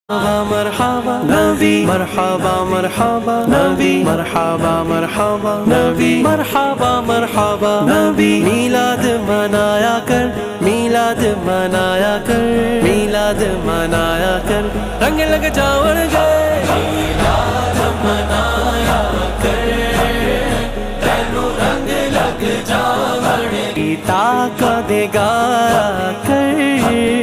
मरहबा नबी मरहबा मरहबा नबी मरहबा मरहबा नबी मरहबा मरहबा नबी मिलाद मनाया कर मिलाद मनाया कर मिलाद मनाया कर रंग लग जावर गए मिलाद मनाया कर तेनू रंग लग जावर गीता का देगा कर